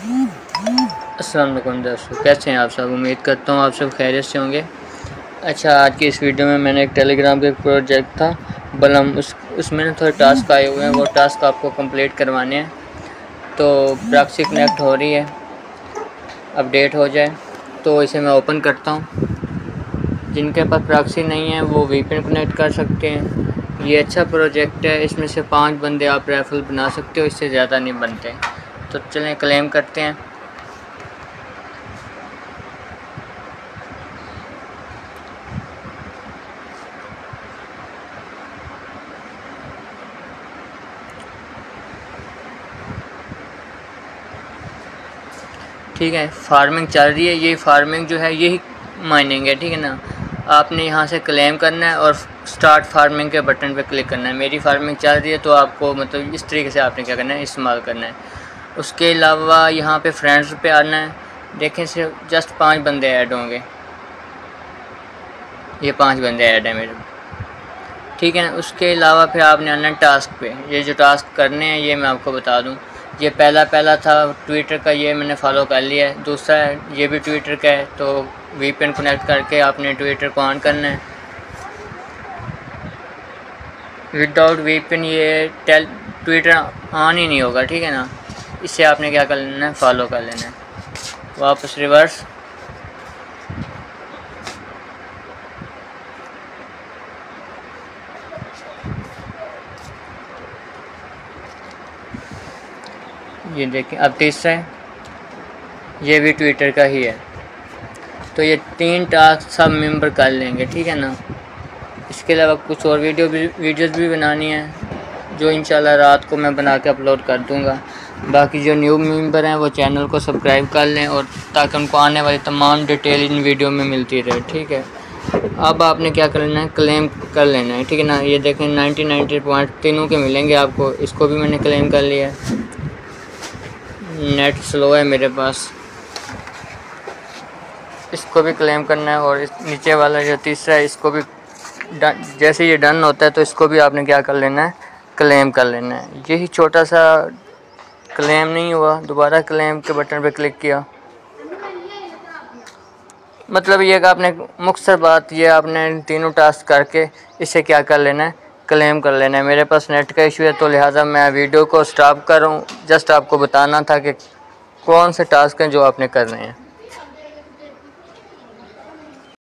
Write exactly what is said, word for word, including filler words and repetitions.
अस्सलाम वालेकुम दोस्तों, कैसे हैं आप सब। उम्मीद करता हूँ आप सब खैरियत से होंगे। अच्छा, आज की इस वीडियो में मैंने एक टेलीग्राम पे एक प्रोजेक्ट था बलम, उस उसमें ना थोड़े टास्क आए हुए हैं। वो टास्क आपको कंप्लीट करवाने हैं। तो प्रॉक्सी कनेक्ट हो रही है, अपडेट हो जाए तो इसे मैं ओपन करता हूँ। जिनके पास प्रॉक्सी नहीं है वो वीपीएन कनेक्ट कर सकते हैं। ये अच्छा प्रोजेक्ट है, इसमें से पाँच बंदे आप रेफरल बना सकते हो, इससे ज़्यादा नहीं बनते। तो चलें क्लेम करते हैं। ठीक है, फार्मिंग चल रही है। ये फार्मिंग जो है यही माइनिंग है, ठीक है ना। आपने यहाँ से क्लेम करना है और स्टार्ट फार्मिंग के बटन पे क्लिक करना है। मेरी फार्मिंग चल रही है तो आपको मतलब इस तरीके से आपने क्या करना है, इस्तेमाल करना है। उसके अलावा यहाँ पे फ्रेंड्स पे आना है। देखें सिर्फ जस्ट पाँच बंदे ऐड होंगे, ये पाँच बंदे ऐड हैं मेरे, ठीक है ना। उसके अलावा फिर आपने आना है टास्क पे। ये जो टास्क करने हैं ये मैं आपको बता दूँ। ये पहला पहला था ट्विटर का, ये मैंने फॉलो कर लिया है। दूसरा है ये भी ट्विटर का है, तो वीपीएन कनेक्ट करके आपने ट्विटर को ऑन करना है। विदाउट वीपीएन ये टेल ट्विटर ऑन ही नहीं होगा, ठीक है ना। इससे आपने क्या कर लेना है, फॉलो कर लेना है। वापस रिवर्स, ये देखें अब तीसरा है, ये भी ट्विटर का ही है। तो ये तीन टास्क सब मेंबर कर लेंगे, ठीक है ना। इसके अलावा कुछ और वीडियो भी वीडियोज़ भी बनानी है जो इंशाल्लाह रात को मैं बना के अपलोड कर दूंगा। बाकी जो न्यू मेंबर हैं वो चैनल को सब्सक्राइब कर लें, और ताकि उनको आने वाली तमाम डिटेल इन वीडियो में मिलती रहे, ठीक है। अब आपने क्या कर लेना है, क्लेम कर लेना है, ठीक है ना। ये देखें नाइन्टी नाइन्टी पॉइंट तीनों के मिलेंगे आपको। इसको भी मैंने क्लेम कर लिया है। नेट स्लो है मेरे पास, इसको भी क्लेम करना है। और इस नीचे वाला जो तीसरा है इसको भी डन, जैसे ये डन होता है तो इसको भी आपने क्या कर लेना है, क्लेम कर लेना है। यही छोटा सा क्लेम नहीं हुआ, दोबारा क्लेम के बटन पे क्लिक किया। मतलब ये कि आपने मुख्तसर बात ये आपने तीनों टास्क करके इसे क्या कर लेना है, क्लेम कर लेना है। मेरे पास नेट का इशू है तो लिहाजा मैं वीडियो को स्टॉप कर रहा हूँ। जस्ट आपको बताना था कि कौन से टास्क हैं जो आपने करने हैं।